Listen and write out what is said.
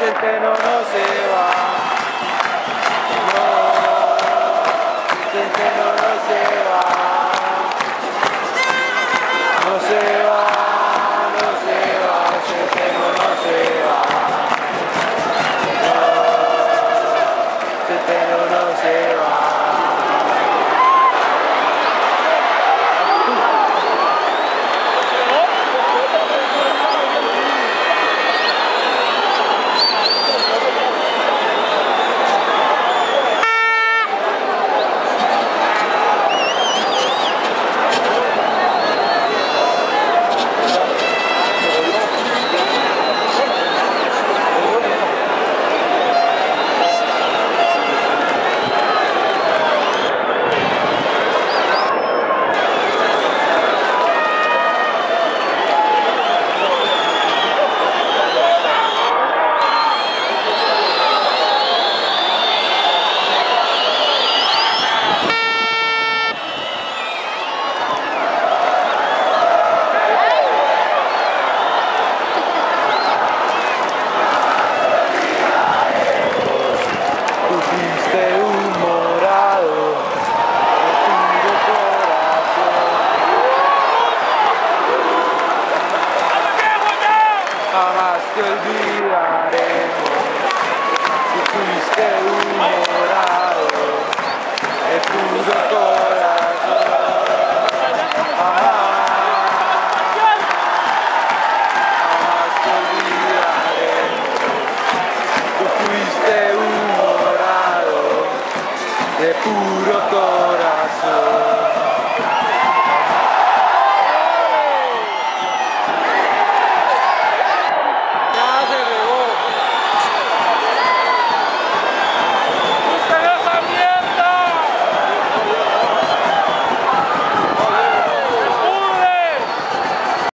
Centeno no se va. No, Centeno no se va. No se va, no se va, Centeno no se va. No, Centeno no se va. Jamás te olvidaremos, tú fuiste un morado de puro corazón. Jamás te olvidaremos, tú fuiste un morado de puro corazón.